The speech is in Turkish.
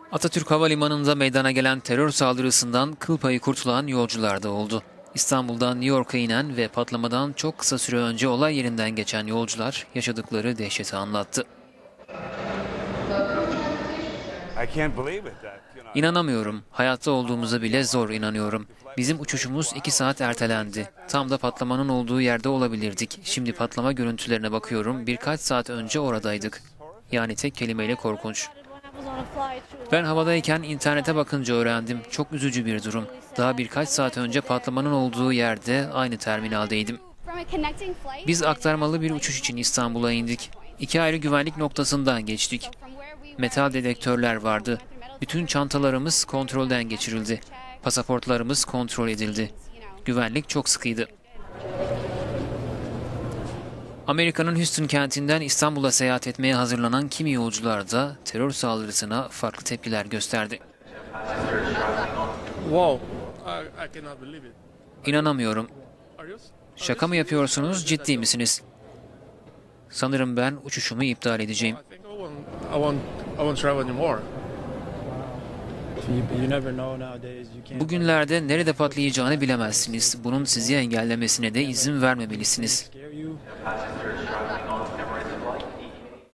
Atatürk Havalimanı'nda meydana gelen terör saldırısından kıl payı kurtulan yolcular da oldu. İstanbul'dan New York'a inen ve patlamadan çok kısa süre önce olay yerinden geçen yolcular yaşadıkları dehşeti anlattı. İnanamıyorum. Hayatta olduğumuza bile zor inanıyorum. Bizim uçuşumuz 2 saat ertelendi. Tam da patlamanın olduğu yerde olabilirdik. Şimdi patlama görüntülerine bakıyorum. Birkaç saat önce oradaydık. Yani tek kelimeyle korkunç. Ben havadayken internete bakınca öğrendim. Çok üzücü bir durum. Daha birkaç saat önce patlamanın olduğu yerde aynı terminaldeydim. Biz aktarmalı bir uçuş için İstanbul'a indik. 2 ayrı güvenlik noktasından geçtik. Metal dedektörler vardı. Bütün çantalarımız kontrolden geçirildi. Pasaportlarımız kontrol edildi. Güvenlik çok sıkıydı. Amerika'nın Houston kentinden İstanbul'a seyahat etmeye hazırlanan kimi yolcular da terör saldırısına farklı tepkiler gösterdi. İnanamıyorum. Şaka mı yapıyorsunuz, ciddi misiniz? Sanırım ben uçuşumu iptal edeceğim. Bugünlerde nerede patlayacağını bilemezsiniz. Bunun sizi engellemesine de izin vermemelisiniz.